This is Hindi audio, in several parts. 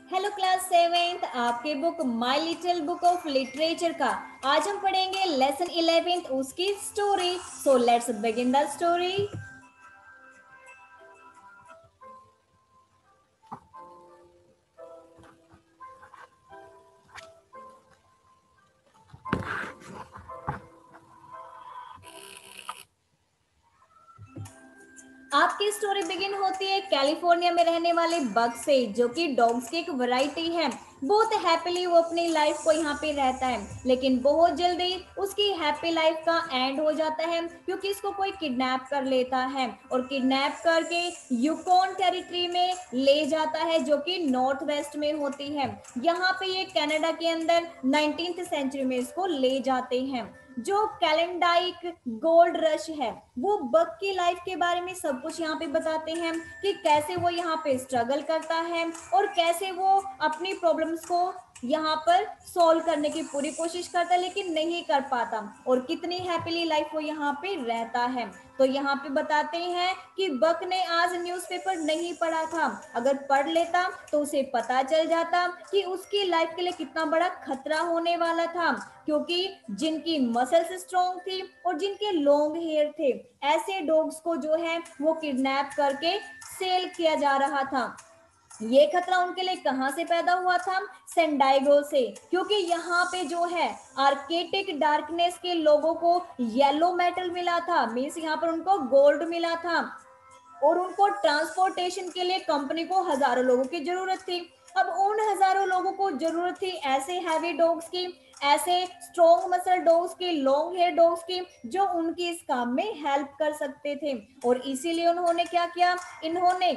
हेलो क्लास सेवेंथ, आपके book my little book of literature का आज हम पढ़ेंगे लेसन 11th उसकी story. So let's begin the story. आपकी स्टोरी बिगिन होती है कैलिफोर्निया में रहने वाले बग से, जो कि डॉग्स की एक वैरायटी है। बहुत हैप्पीली वो अपनी लाइफ को यहाँ पे रहता है, लेकिन बहुत जल्दी उसकी हैप्पी लाइफ का एंड हो जाता है क्योंकि इसको कोई किडनैप कर लेता है और किडनैप करके यूकॉन टेरिटरी में ले जाता है, जो कि नॉर्थ वेस्ट में होती है। यहाँ पे ये कनाडा के अंदर 19th सेंचुरी में इसको ले जाते हैं। जो कैलेंडाइक गोल्ड रश है, वो बग की लाइफ के बारे में सब कुछ यहाँ पे बताते हैं कि कैसे वो यहाँ पे स्ट्रगल करता है और कैसे वो अपनी प्रॉब्लम्स को यहाँ पर सॉल्व करने की पूरी कोशिश करता है, लेकिन नहीं कर पाता, और कितनी हैप्पीली लाइफ वो यहाँ पे रहता है। तो यहाँ पे बताते हैं कि बक ने आज न्यूज़पेपर नहीं पढ़ा था। अगर पढ़ लेता तो उसे पता चल जाता कि उसकी लाइफ के लिए कितना बड़ा खतरा होने वाला था, क्योंकि जिनकी मसल्स स्ट्रॉन्ग थी और जिनके लॉन्ग हेयर थे, ऐसे डॉग्स को जो है वो किडनैप करके सेल किया जा रहा था। ये खतरा उनके लिए कहां से पैदा हुआ था? सेंडाइगो से, क्योंकि यहाँ पे जो है आर्केटिक डार्कनेस के लोगों को येलो मेटल मिला था, मीन्स यहाँ पर उनको गोल्ड मिला था, और उनको ट्रांसपोर्टेशन के लिए कंपनी को हजारों लोगों की जरूरत थी। अब उन हजारों लोगों को जरूरत थी ऐसे हैवी डॉग्स की, ऐसे स्ट्रॉन्ग मसल डॉग्स की, लॉन्ग हेयर डॉग्स की, जो उनकी इस काम में हेल्प कर सकते थे। और इसीलिए उन्होंने क्या किया, इन्होंने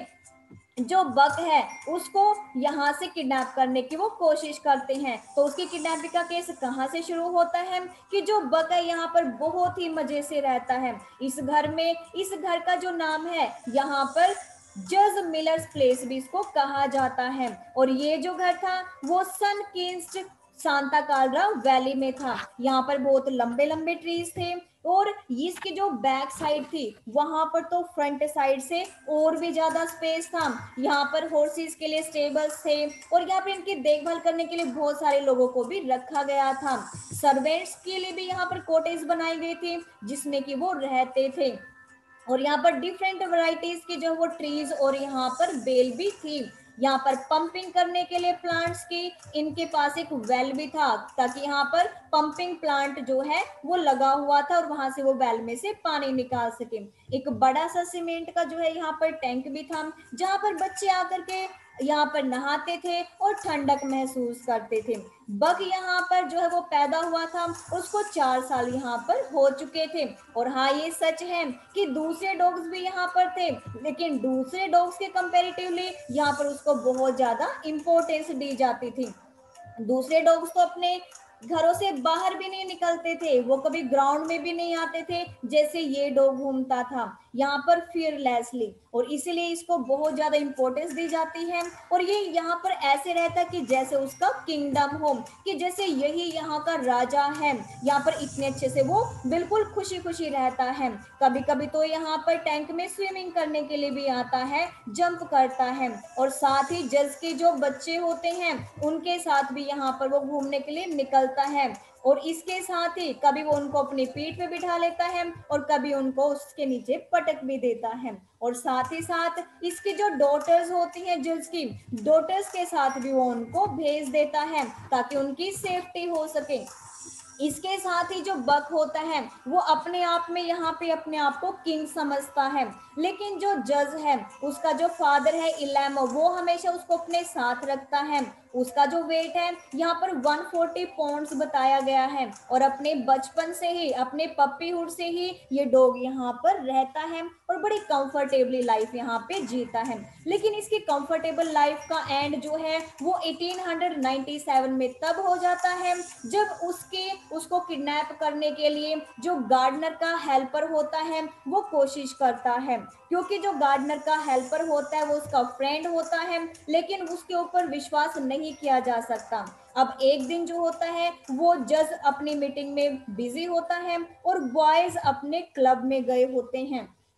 जो बक है उसको यहाँ से किडनैप करने की वो कोशिश करते हैं। तो उसकी किडनैपिंग का केस कहाँ से शुरू होता है कि जो बक है यहाँ पर बहुत ही मजे से रहता है इस घर में। इस घर का जो नाम है यहाँ पर जज मिलर्स प्लेस भी इसको कहा जाता है, और ये जो घर था वो सन किंस्ट सांता कार्ला वैली में था। यहाँ पर बहुत लंबे लंबे ट्रीज थे, और इसकी जो बैक साइड थी वहां पर तो फ्रंट साइड से और भी ज्यादा स्पेस था। यहाँ पर हॉर्सेस के लिए स्टेबल्स थे, और यहाँ पर इनकी देखभाल करने के लिए बहुत सारे लोगों को भी रखा गया था। सर्वेंट्स के लिए भी यहाँ पर कॉटेज बनाई गई थी जिसमें कि वो रहते थे, और यहाँ पर डिफरेंट वैरायटीज की जो वो ट्रीज और यहाँ पर बेल भी थी। यहाँ पर पंपिंग करने के लिए प्लांट्स की इनके पास एक वेल भी था, ताकि यहाँ पर पंपिंग प्लांट जो है वो लगा हुआ था और वहां से वो वेल में से पानी निकाल सके। एक बड़ा सा सीमेंट का जो है यहाँ पर टैंक भी था, जहाँ पर बच्चे आकर के यहाँ पर नहाते थे और ठंडक महसूस करते थे। बग यहाँ पर जो है वो पैदा हुआ था, उसको 4 साल यहाँ पर हो चुके थे। और हाँ, ये सच है कि दूसरे डॉग्स भी यहाँ पर थे, लेकिन दूसरे डॉग्स के कंपैरेटिवली यहाँ पर उसको बहुत ज्यादा इंपॉर्टेंस दी जाती थी। दूसरे डॉग्स तो अपने घरों से बाहर भी नहीं निकलते थे, वो कभी ग्राउंड में भी नहीं आते थे जैसे ये डॉग घूमता था यहाँ पर फियरलेसली, और इसीलिए इसको बहुत ज्यादा इंपॉर्टेंस दी जाती है। और ये यहाँ पर ऐसे रहता है कि जैसे उसका किंगडम हो, कि जैसे यही यहाँ का राजा है। यहाँ पर इतने अच्छे से वो बिल्कुल खुशी खुशी रहता है। कभी कभी तो यहाँ पर टैंक में स्विमिंग करने के लिए भी आता है, जंप करता है, और साथ ही जज के जो बच्चे होते हैं उनके साथ भी यहाँ पर वो घूमने के लिए निकलता है। और इसके साथ ही कभी वो उनको अपनी पीठ पे बिठा लेता है और कभी उनको उसके नीचे पटक भी देता है। और साथ ही साथ इसकी जो डॉटर्स होती हैं, जज की डॉटर्स के साथ भी वो उनको भेज देता है ताकि उनकी सेफ्टी हो सके। इसके साथ ही जो बक होता है वो अपने आप में यहाँ पे अपने आप को किंग समझता है, लेकिन जो जज है उसका जो फादर है इलैम, वो हमेशा उसको अपने साथ रखता है। उसका जो वेट है यहाँ पर 140 पाउंड्स बताया गया है, और अपने बचपन से ही, अपने पप्पीहुड से ही ये डॉग यहाँ पर रहता है और बड़ी कंफर्टेबली लाइफ यहाँ पे जीता है। लेकिन इसकी कंफर्टेबल लाइफ का एंड जो है वो 1897 में तब हो जाता है जब उसको किडनैप करने के लिए जो गार्डनर का हेल्पर होता है वो कोशिश करता है, क्योंकि जो गार्डनर का हेल्पर होता है वो उसका फ्रेंड होता है, लेकिन उसके ऊपर विश्वास नहीं किया जा सकता। अब एक दिन जो होता है वो जज अपनी मीटिंग में बिजी होता है और बॉयज अपने क्लब में गए होते हैं।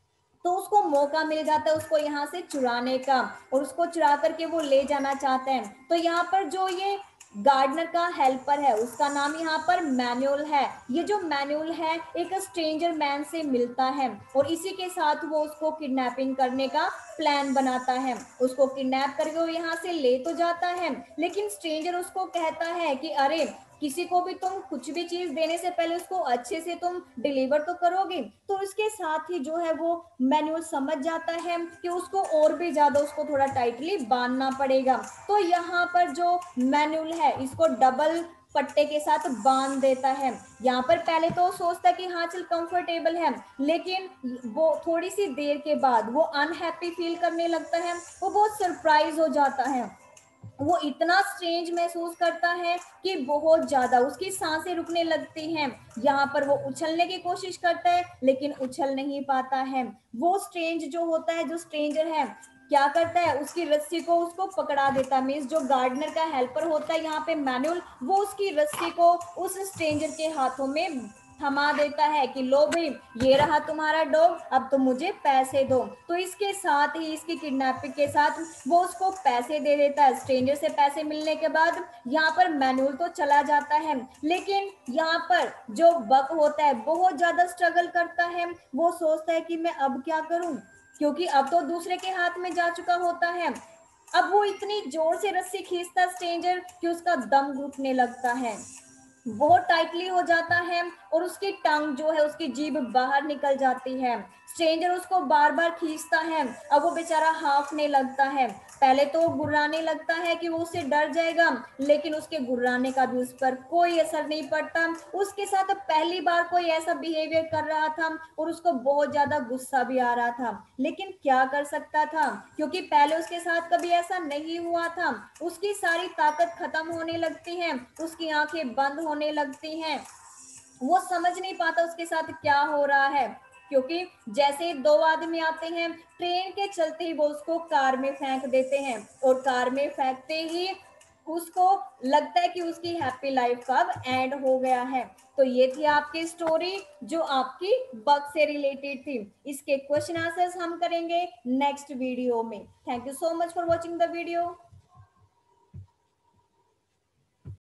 तो उसको मौका मिल जाता है उसको यहाँ से चुराने का, और उसको चुरा करके वो ले जाना चाहते हैं। तो यहाँ पर जो ये गार्डनर का हेल्पर है उसका नाम यहाँ पर मैनुअल है। ये जो मैनुअल है एक स्ट्रेंजर मैन से मिलता है और इसी के साथ वो उसको किडनैपिंग करने का प्लान बनाता है। उसको किडनैप करके वो यहाँ से ले तो जाता है, लेकिन स्ट्रेंजर उसको कहता है कि अरे किसी को भी तुम कुछ भी चीज देने से पहले उसको अच्छे से तुम डिलीवर तो करोगे। तो इसके साथ ही जो है वो मैनुअल समझ जाता है कि उसको और भी ज्यादा उसको थोड़ा टाइटली बांधना पड़ेगा। तो यहाँ पर जो मैनुअल है इसको डबल पट्टे के साथ बांध देता है। यहाँ पर पहले तो सोचता है कि हाँ चल कंफर्टेबल है, लेकिन वो थोड़ी सी देर के बाद वो अनहैप्पी फील करने लगता है। वो बहुत सरप्राइज हो जाता है, वो इतना स्ट्रेंज महसूस करता है कि बहुत ज्यादा उसकी सांसें रुकने लगती हैं। यहाँ पर वो उछलने की कोशिश करता है लेकिन उछल नहीं पाता है। वो स्ट्रेंज जो होता है, जो स्ट्रेंजर है, क्या करता है उसकी रस्सी को उसको पकड़ा देता है। मीन्स जो गार्डनर का हेल्पर होता है यहाँ पे मैनुअल, वो उसकी रस्सी को उस स्ट्रेंजर के हाथों में थमा देता है कि लो भाई ये रहा तुम्हारा डॉग, अब तुम मुझे पैसे दो। तो इसके साथ ही इसकी किडनैपिंग के साथ वो उसको पैसे दे देता है। स्ट्रेंजर से पैसे मिलने के बाद यहाँ पर मैनुअल तो चला जाता है, लेकिन यहाँ पर जो बक होता है बहुत ज्यादा स्ट्रगल करता है। वो सोचता है कि मैं अब क्या करूं, क्योंकि अब तो दूसरे के हाथ में जा चुका होता है। अब वो इतनी जोर से रस्सी खींचता स्ट्रेंजर कि उसका दम घुटने लगता है, बहुत टाइटली हो जाता है और उसकी टंग जो है, उसकी जीभ बाहर निकल जाती है। स्ट्रेंजर उसको बार बार खींचता है, अब वो बेचारा हाफने लगता है। पहले तो वो गुर्राने लगता है कि वो उससे डर जाएगा, लेकिन उसके गुर्राने का भी उस पर कोई असर नहीं पड़ता। उसके साथ पहली बार कोई ऐसा बिहेवियर कर रहा था और उसको बहुत ज्यादा गुस्सा भी आ रहा था, लेकिन क्या कर सकता था क्योंकि पहले उसके साथ कभी ऐसा नहीं हुआ था। उसकी सारी ताकत खत्म होने लगती है, उसकी आंखें बंद होने लगती हैं, वो समझ नहीं पाता उसके साथ क्या हो रहा है। क्योंकि जैसे दो आदमी आते हैं ट्रेन के चलते ही वो उसको कार में फेंक देते हैं, और कार में फेंकते ही उसको लगता है कि उसकी हैप्पी लाइफ का अब एंड हो गया है। तो ये थी आपकी स्टोरी जो आपकी बग से रिलेटेड थी। इसके क्वेश्चन आंसर्स हम करेंगे नेक्स्ट वीडियो में। Thank you so much for watching the video.